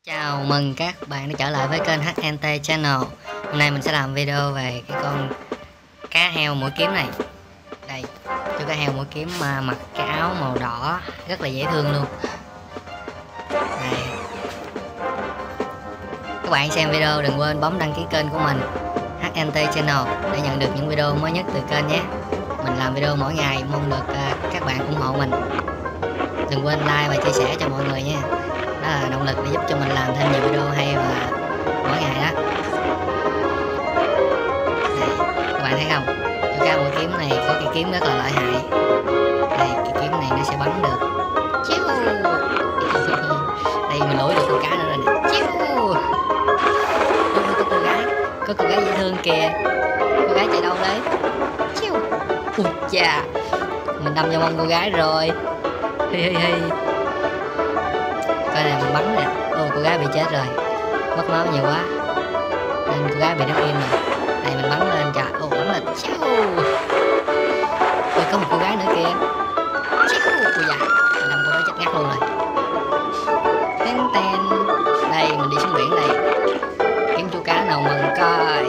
Chào mừng các bạn đã trở lại với kênh HNT Channel. Hôm nay mình sẽ làm video về cái con cá heo mũi kiếm này. Đây, chú cá heo mũi kiếm mà mặc cái áo màu đỏ rất là dễ thương luôn. Đây. Các bạn xem video đừng quên bấm đăng ký kênh của mình HNT Channel để nhận được những video mới nhất từ kênh nhé. Mình làm video mỗi ngày, mong được các bạn ủng hộ mình. Đừng quên like và chia sẻ cho mọi người nha. Đó là động lực để giúp cho mình làm thêm nhiều video hay và mỗi ngày đó. Đây, các bạn thấy không? Chú cá mũi kiếm này có cây kiếm rất là lợi hại. Đây, cây kiếm này nó sẽ bắn được. Chiu. Đây mình lủi được con cá nữa rồi nè. Chiu. Có cô gái dễ thương kìa. Cô gái chạy đâu đấy? Chiu. Ui chà, mình đâm vào mông cô gái rồi. Hi hi hi. Coi này mình bắn nè. Ô, cô gái bị chết rồi, mất máu nhiều quá nên cô gái bị đứng im rồi. Đây mình bắn lên trời. Ô, bắn lên. Ôi, có một cô gái nữa kìa. Ui da, mình đâm cô đó chết ngắt luôn rồi. Ten ten. Đây mình đi xuống biển đây, kiếm chú cá nào mừng coi.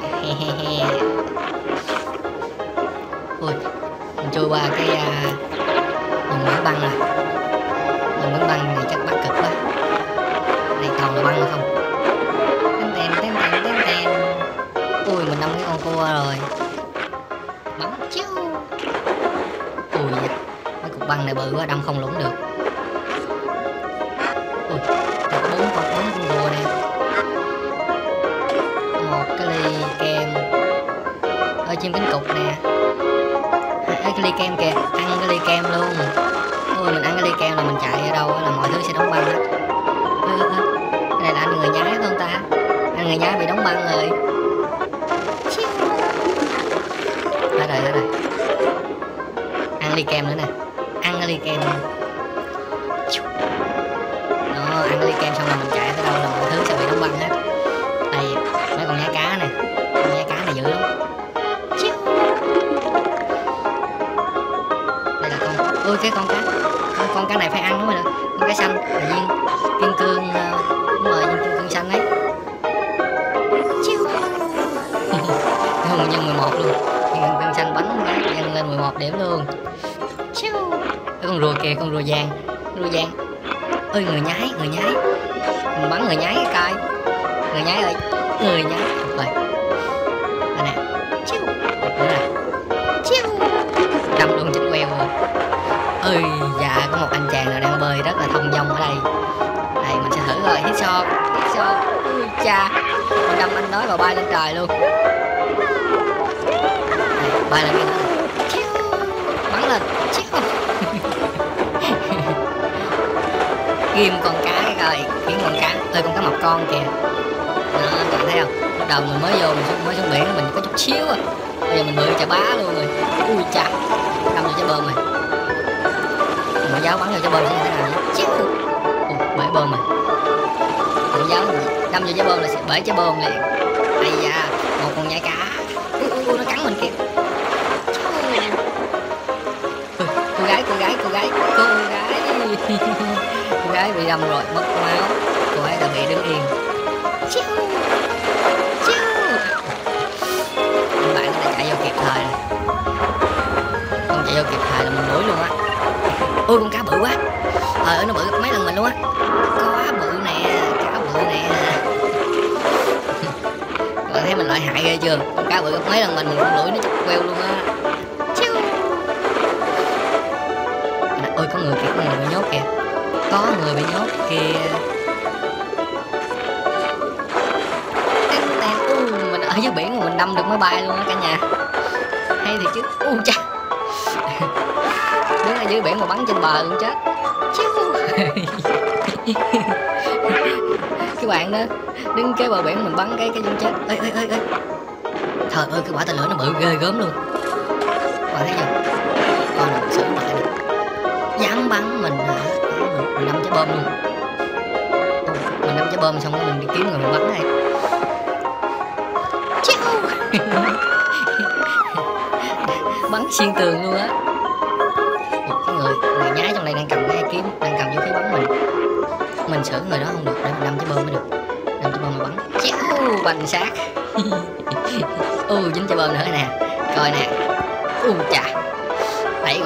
Ui, mình chui qua cái vùng biển băng rồi. Vùng biển băng này chắc bắt cực quá. Đây toàn là băng không. Ten ten ten ten ten. Ui, mình đâm cái con cua rồi. Bắn chiu. Ui da, cái cục băng này bự quá, đâm không lũng được. Ui, đây có bốn con cua nè. Một cái ly kem. Ơi, chim cánh cụt nè. Cái ly kem kìa, ăn cái ly kem luôn. Ôi, mình ăn cái ly kem là mình chạy ở đâu là mọi thứ sẽ đóng băng hết. Cái này là ăn người nhái phải không ta? Ăn người nhái bị đóng băng rồi. Hết rồi. Ăn ly kem nữa nè. Ăn cái ly kem. Đó, ăn cái ly kem xong là mình chạy tới đâu là mọi thứ sẽ bị đóng băng hết. Đây, mấy con nhái cá nè. Con nhái cá này dữ lắm. Đây là con. Ôi, cái con cá này phải ăn đúng rồi nè. Con cá xanh là viên kim cương. Đúng rồi, viên kim cương xanh ấy. Nhân 11 luôn. Viên kim cương xanh bắn cái nhân lên 11 điểm luôn. Cái con rùa kìa, con rùa vàng. Ơi, người nhái. Mình bắn người nhái cái coi. Người nhái ơi, người nhái. Tuyệt vời. Đây nè. Nữa nè. Đâm luôn chính queo rồi. Ơi dạ, có một anh chàng nào đang bơi rất là thông dong ở đây. Đây mình sẽ thử rồi. Hít shot. Ui cha, mình đâm anh đó và bay lên trời luôn. Đây, bay lên cái nữa này. Bắn lên. Ghim con cá cái coi. Kiếm con cá. Ơi, con cá mập con kìa. Đó, các bạn thấy không? Lúc đầu mình mới vô, mới xuống biển mình có chút xíu à. Bây giờ mình bự chà bá luôn rồi. Ui chà, đâm vô trái bơm rồi. Mẫu giáo bắn vô trái bơm sẽ như thế nào nhé? Bể bơm rồi. Mẫu giáo đâm vô trái bơm là sẽ bể trái bơm liền. Ây da, một con nhái cá. Nó cắn mình kìa. Cô gái. Cô gái bị đâm rồi, mất máu. Cô ấy đã bị đứng yên. Các bạn đã chạy vô kịp thời này. Không chạy vô kịp thời là mình đuổi luôn á. Ôi, con cá bự quá. Trời ơi, nó bự gấp mấy lần mình luôn á. Cá bự nè. Các bạn thấy mình lợi hại ghê chưa? Con cá bự gấp mấy lần mình cũng đuổi nó chụp queo luôn á. Ôi, có người bị nhốt kìa. Mình ở dưới biển mà mình đâm được máy bay luôn á cả nhà. Hay thì chứ. Cha. Đứng ở dưới biển mà bắn trên bờ cũng chết. Cái bạn đó đứng kế bờ biển mình bắn cái cũng chết. Ê. Trời ơi, cái quả tên lửa nó bự ghê gớm luôn. Các bạn thấy chưa? Con này xử lại được. Dám bắn mình hả? Mình đâm trái bơm luôn. Mình đâm trái bơm xong rồi mình đi kiếm người mình bắn này. Bắn xuyên tường luôn á. Một cái người nhái trong đây đang cầm cái kiếm, đang cầm vũ khí bắn mình. mình xử người đó không được, để mình đâm trái bơm mới được. Đâm trái bơm mà bắn chéo bành sát. Dính trái bơm nữa nè, coi nè. Chà, đẩy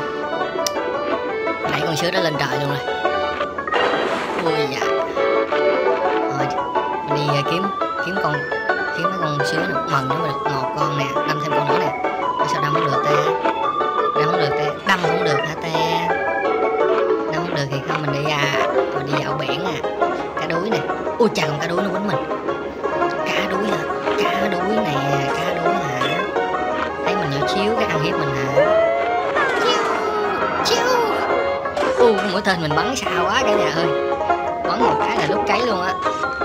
con sứa đó lên trời luôn rồi. Dạ. Rồi mình đi kiếm mấy con sứa mần nó mới được, một con nè, đâm thêm con nữa nè. Sao đâm không được ta? Đâm không được hả ta? Đâm không được thì không, mình đi dạo biển cá đuối nè. Chà, con cá đuối nó quýnh mình. Cá đuối hả? Cá đuối hả? Thấy mình nhỏ xíu cái ăn hiếp mình hả? Chiu. Mũi tên mình bắn xa quá cả nhà ơi. Bắn một cái là đốt cháy luôn á.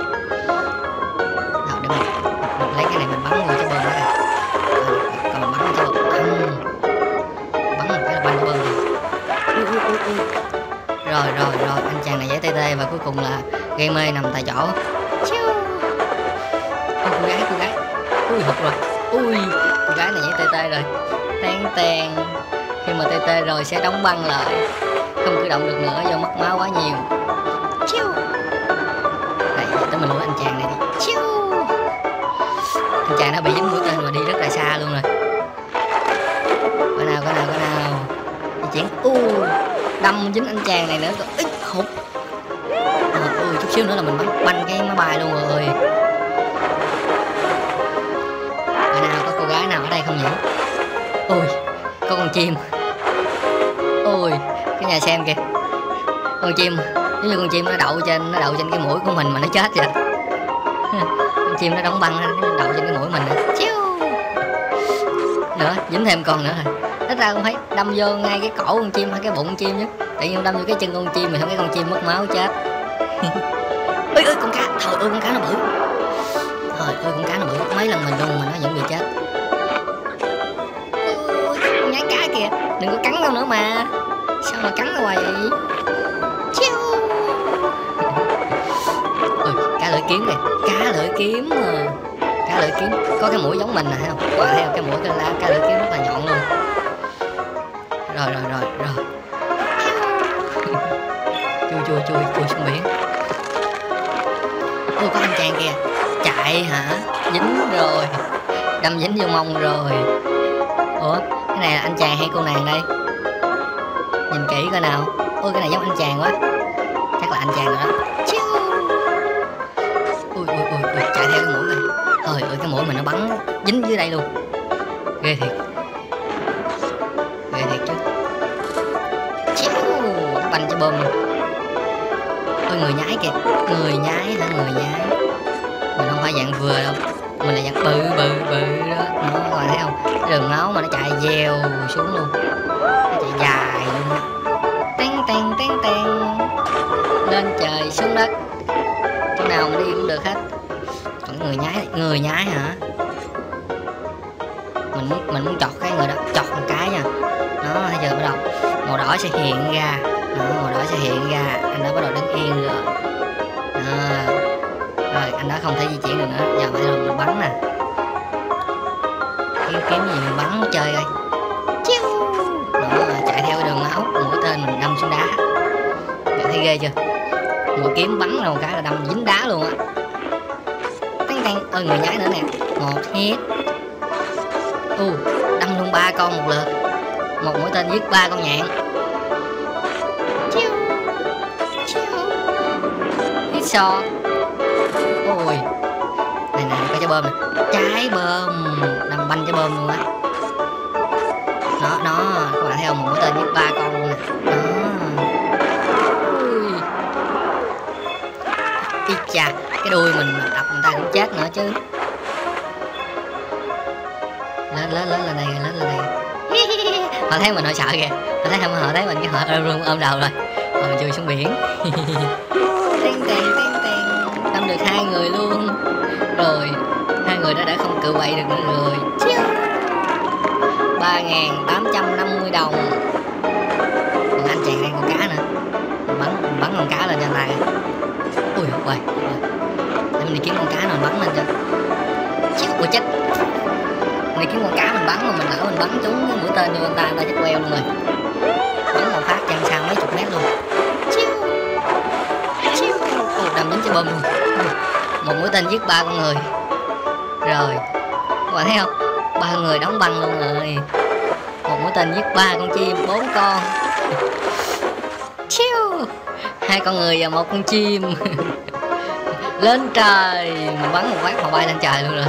Rồi để mình lấy cái này mình bắn vô trái bơm đó kìa. Còn mình bắn cho bắn một cái là bắn bơm rồi. Anh chàng này giải tê tê và cuối cùng là gây mê nằm tại chỗ. Cô gái hụt rồi. Cô gái này giải tê tê rồi. Tèn khi mà tê tê rồi sẽ đóng băng lại, không cử động được nữa do mất máu quá nhiều. Đây, tới mình lùi anh chàng này đi. Anh chàng nó bị dính mũi tên mà đi rất là xa luôn rồi. Coi nào. Di chuyển. Đâm dính anh chàng này nữa. Hụt. Chút xíu nữa là mình bắn cái máy bay luôn rồi. Coi nào, có cô gái nào ở đây không nhỉ? Có con chim. Cái nhà xem kìa. Con chim, giống như con chim nó đậu trên cái mũi của mình mà nó chết vậy. Con chim nó đóng băng nó đậu trên cái mũi mình nữa, dính thêm con nữa rồi. Ít ra cũng thấy đâm vô ngay cái cổ con chim hay cái bụng con chim chứ. Tự nhiên đâm vô cái chân con chim mà không, cái con chim mất máu chết. Con cá, con cá nó bự. Con cá nó bự, mấy lần mình đụng mà nó vẫn bị chết. Con nhái cá kìa, đừng có cắn đâu nữa mà. Sao mà cắn hoài vậy? Cá lưỡi kiếm kìa, cá lưỡi kiếm có cái mũi giống mình nè, thấy không? Qua theo cái mũi cái lá cá lưỡi kiếm rất là nhọn luôn. Rồi. Chui xuống biển. Có anh chàng kìa, chạy hả? Dính rồi, đâm dính vô mông rồi. Cái này là anh chàng hay cô nàng đây? Nhìn kỹ coi nào. Cái này giống anh chàng quá, chắc là anh chàng rồi đó. Chạy theo cái mũi này. Cái mũi mình nó bắn dính dưới đây luôn. Ghê thiệt chứ. Banh cho bơm. Người nhái kìa. Người nhái. Mình không phải dạng vừa đâu, mình là dạng bự đó. Nó coi thấy không? Cái đường máu mà nó chạy dèo xuống luôn. Nó chạy dài luôn. Teng. Lên trời xuống đất, chỗ nào mà đi cũng được hết. Còn người nhái hả? Mình muốn chọt cái người đó, chọt một cái nha. Nó bây giờ bắt đầu màu đỏ sẽ hiện ra. Anh đó bắt đầu đứng yên rồi. Rồi anh đó không thể di chuyển được nữa. Giờ phải mình bắn nè. Kiếm gì mình bắn chơi coi. Chạy theo cái đường máu, mũi tên mình đâm xuống đá. Bạn thấy ghê chưa? Mũi kiếm bắn ra một cái là đâm dính đá luôn á. Người nhái nữa nè. Một hit. Đâm luôn 3 con một lượt. Một mũi tên giết 3 con nhạn. Hit shot. Này có trái bơm nè. Trái bơm đâm banh trái bơm luôn á. Nó các bạn thấy không? Một mũi tên giết 3 con luôn nè. Chà, cái đuôi mình đập người ta cũng chết nữa chứ. Lên đây. Họ thấy mình họ sợ kìa. Họ thấy không? Họ thấy mình cái họ ôm đầu rồi. Mình chui xuống biển. Teng. Đâm được 2 người luôn. Rồi 2 người đó đã không cự quậy được nữa rồi. 3.850 đồng. Còn anh chàng đây con cá nữa. Mình bắn con cá lên cho anh ta. Để mình đi kiếm con cá nào mình bắn lên cho. Chết. Mình đi kiếm con cá mình bắn mà mình lỡ mình bắn trúng cái mũi tên vô anh ta chết queo luôn rồi. Bắn một phát chân sao mấy chục mét luôn. trái bom luôn. Một mũi tên giết 3 con người. Rồi các bạn thấy không, 3 người đóng băng luôn rồi. Một mũi tên giết 3 con chim, 4 con. Chiu, 2 con người và 1 con chim. Lên trời, mình bắn một phát mà bay lên trời luôn rồi.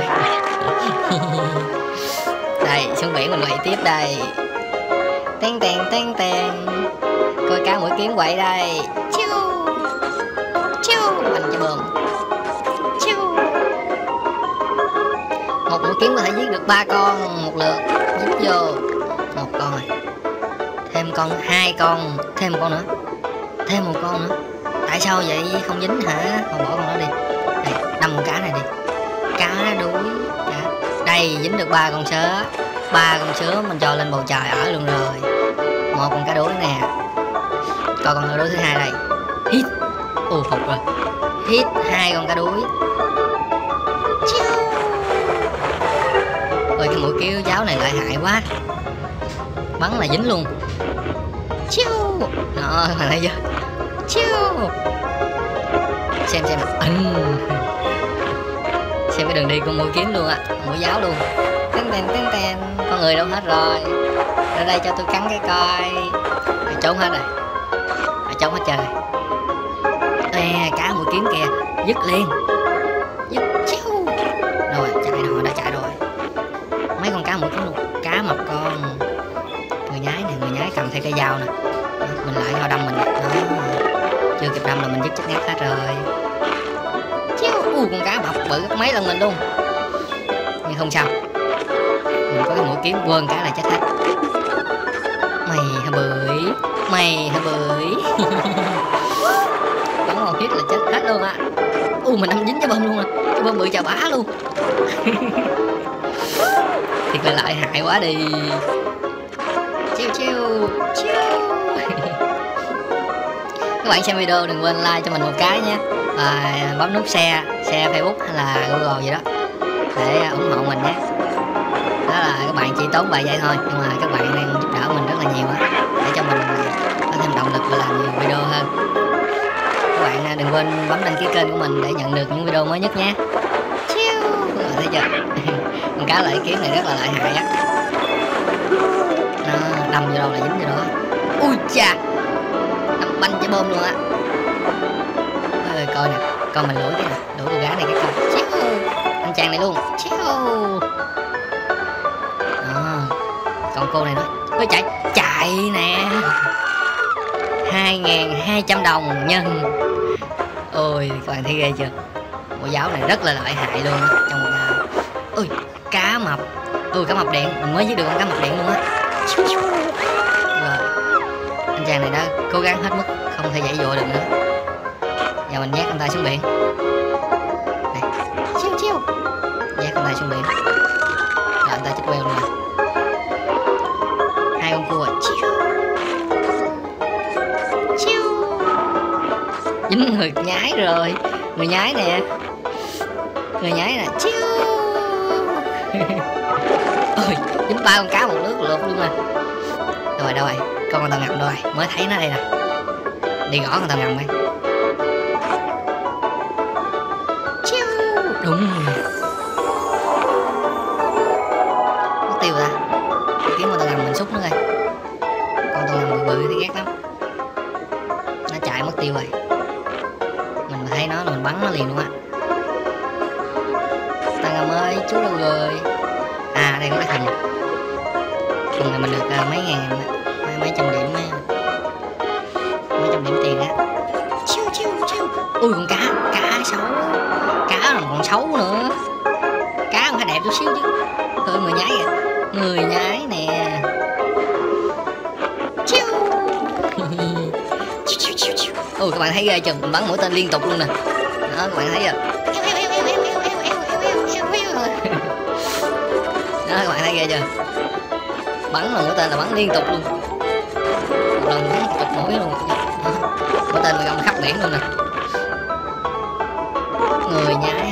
Đây, xuống biển mình quậy tiếp đây. Teng teng teng teng. Coi cá mũi kiếm quậy đây. Chiu chiu, bắn cho bơm. Chiu. Một mũi kiếm có thể giết được 3 con một lượt. Giết vô. 1 con rồi. Thêm con, 2 con, thêm 1 con nữa. Thêm 1 con nữa. Tại sao vậy, không dính hả? Không, bỏ con đó đi. Đây, đâm con cá này đi. Cá đuối cá. Đây, dính được 3 con sớ. 3 con sớ mình cho lên bầu trời ở luôn rồi. 1 con cá đuối nè. Coi con cá đuối thứ 2 đây. Hít. Hụt rồi. Hít 2 con cá đuối. Ôi, cái mũi kéo giáo này lợi hại quá. Bắn là dính luôn. Chiu. Đó, các bạn thấy chưa? Chiu. Xem. Xem cái đường đi của mũi kiếm luôn á, mũi giáo luôn. Ten. Con người đâu hết rồi? Ra đây cho tôi cắn cái coi. Mày trốn hết rồi. Mày trốn hết trời. Ê, cá mũi kiếm kìa, dứt liền. Dứt chiu. Rồi, chạy rồi, đã chạy rồi. Mấy con cá mũi kiếm luôn. Cá mập con. Người nhái cầm theo cây dao nè. Mình lại vào đâm mình. Đó. Chưa kịp đâm là mình dứt chết ngát hết rồi. Con cá mập bự gấp mấy lần mình luôn. Nhưng không sao, mình có cái mũi kiếm quên cá là chết hết. Mày hả bưởi. Bắn một hit là chết hết luôn á. Mình đâm dính cái bơm luôn nè. Cái bơm bự chà bá luôn. Thiệt là lợi hại quá đi. Chiêu. Các bạn xem video đừng quên like cho mình một cái nhé. Và bấm nút share Facebook hay là Google gì đó để ủng hộ mình nhé. Đó là các bạn chỉ tốn vài giây thôi, nhưng mà các bạn đang giúp đỡ mình rất là nhiều á, để cho mình có thêm động lực và làm nhiều video hơn. Các bạn đừng quên bấm đăng ký kênh của mình để nhận được những video mới nhất nhé. Chiu. Thấy chưa? Con cá lợi kiếm này rất là lợi hại á. Nó đâm vô đâu là dính vô đó. Ui cha, đâm banh trái bơm luôn á. Coi nè, coi mình lũi cái nè, lũi con gái này cái coi. Chiu. Anh chàng này luôn. Chiu. Còn cô này nữa. Ôi chạy nè. 2.200 đồng nhân. Ôi, các bạn thấy ghê chưa? Bộ giáo này rất là lợi hại luôn á. Trong một ôi, cá mập. Cá mập điện, mình mới giết được con cá mập điện luôn á. Rồi. Anh chàng này đã cố gắng hết mức, không thể dãy dụa được nữa. Giờ mình nhét con tay xuống biển. Này. Chiu. Nhét con tay xuống biển. Rồi anh ta chết queo luôn nè. 2 con cua. Chiu. Dính người nhái rồi. Người nhái nè. Chiu. Ôi, dính 3 con cá một nước lượt luôn nè. Đâu rồi? Con tàu ngầm đâu rồi? Mới thấy nó đây nè. Đi gõ con tàu ngầm coi. Đúng rồi. Mất tiêu ra. Kiếm con tàu ngầm mình xúc nó coi. Con tàu ngầm bự thì ghét lắm. Nó chạy mất tiêu rồi. Mình mà thấy nó là mình bắn nó liền luôn á. Tàu ngầm ơi, chú đâu rồi? À, đây có cái thùng. Thùng này mình được mấy ngàn, mấy trăm điểm tiền á. Chiu. Ui, con cá xấu. Cá là còn xấu nữa. Cá còn phải đẹp chút xíu chứ. Thôi người nhái kìa. Người nhái nè. Chiu. Ui, các bạn thấy ghê chưa? Mình bắn mũi tên liên tục luôn nè. Đó, các bạn thấy chưa? Đó, các bạn thấy ghê chưa? Bắn là mũi tên là bắn liên tục luôn. Một lần bắn chục mũi luôn. Mũi tên mà gông khắp biển luôn nè. Người nhái.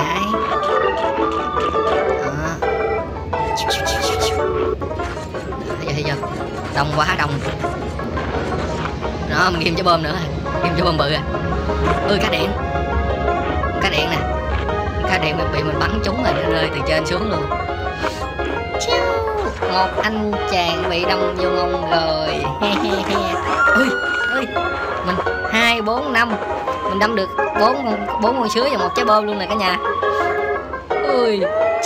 Đó. Thấy chưa? Đông quá đông. Đó, mình ghim trái bơm nữa. Ghim trái bơm bự à. Ơi, cá điện. phát hiện mình bị mình bắn trúng rồi, nó rơi từ trên xuống luôn. Một anh chàng bị đâm vô mông rồi. Ui ui, mình 2 4 5 mình đâm được 4 con sứa và 1 trái bom luôn nè cả nhà. Ui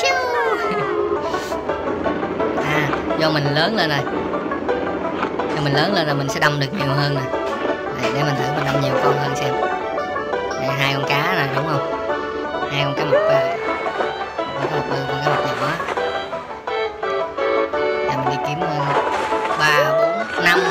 à, do mình lớn lên rồi, do mình lớn lên rồi mình sẽ đâm được nhiều hơn nè. Đây, để mình thử mình đâm nhiều con hơn xem. Đây 2 con cá nè, đúng không? 2 con cá mập, con cá mập bự, con cá mập nhỏ. Giờ mình đi kiếm 3 4 5.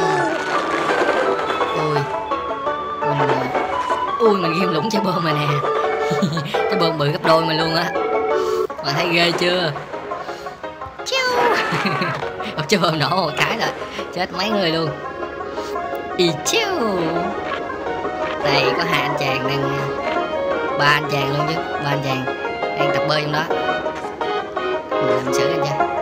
Ui mình ghim lũng trái bơm rồi nè. Trái bơm bự gấp đôi mình luôn á. Mà thấy ghê chưa? Một trái bơm nổ một cái rồi chết mấy người luôn. Đây có 2 anh chàng đang, 3 anh chàng luôn chứ, 3 anh chàng đang tập bơi trong đó. Mình làm xử anh chưa?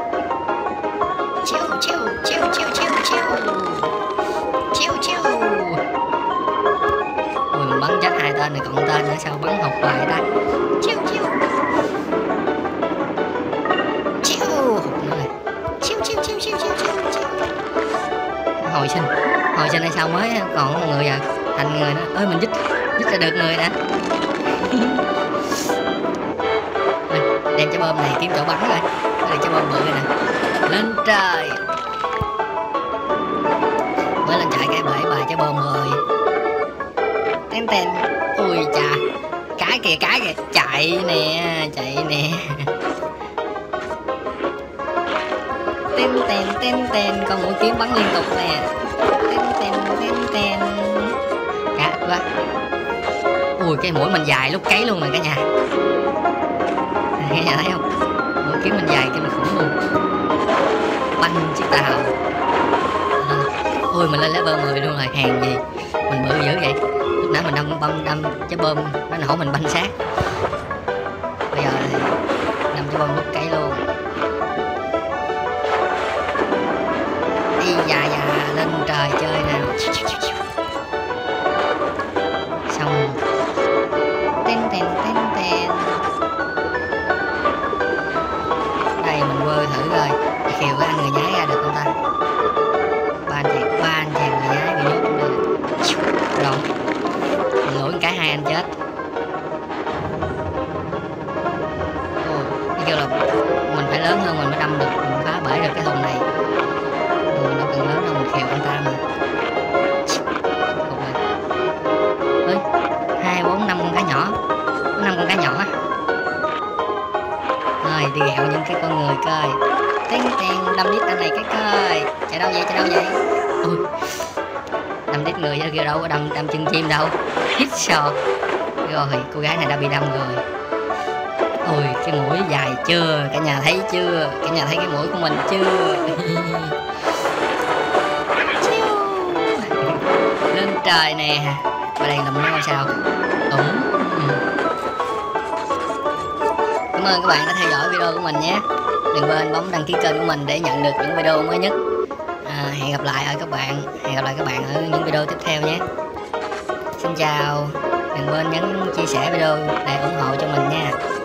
Ui mình bắn chết 2 tên này, còn tên nữa sao bắn học hoài ta. Hồi sinh hay sao mới còn một người à, thành người nữa. Ơi mình dít ra được người nè. Đem trái bom này kiếm chỗ bắn rồi. Đây trái bom bự rồi nè. Lên trời. Mới lên chạy cái bể bài trái bom rồi. Tên. Ui chà. Cái kìa. Chạy nè. Tên. Con mũi kiếm bắn liên tục nè. Tên. Cá ít quá. Ui cái mũi mình dài lúc cấy luôn nè cả nhà. Cả nhà thấy không? Mũi kiếm mình dài cái mình khủng luôn. Banh chiếc tàu. Ui mình lên level 10 luôn rồi, hàng gì mình bự dữ vậy. Lúc nãy mình đâm trái bom nó nổ mình banh sát. Bây giờ thì đâm trái bom lúc cấy luôn. Đi già lên trời chơi nào. Xong. Tên. Đây mình quơ thử rồi. Khiều cái anh người nhái ra được không ta? Ba anh chàng người nhái bị nhốt trong đây. Rồi. Mình lỗi cái 2 anh chết. Nó kêu là mình phải lớn hơn mình mới đâm được, mình phá bể được cái thùng này. Mình đâu cần lớn đâu, mình khiều anh ta mà. Ơi 2 4 5 con cá nhỏ. Có 5 con cá nhỏ á. Rồi đi ghẹo những cái con người coi. Tên đâm đít anh này cái coi. Chạy đâu vậy? Ui. Đâm đít người chứ kêu đâu có đâm chân chim đâu. Hít sò. Rồi cô gái này đã bị đâm rồi. Ôi cái mũi dài chưa? Cả nhà thấy chưa? Cả nhà thấy cái mũi của mình chưa? Lên trời nè. Và đây là một ngôi sao. Cảm ơn các bạn đã theo dõi video của mình nhé. Đừng quên bấm đăng ký kênh của mình để nhận được những video mới nhất. Hẹn gặp lại các bạn ở những video tiếp theo nhé. Xin chào. Đừng quên nhấn chia sẻ video để ủng hộ cho mình nha.